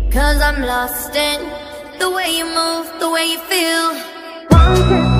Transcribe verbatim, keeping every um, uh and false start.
Cause I'm lost in the way you move, the way you feel. One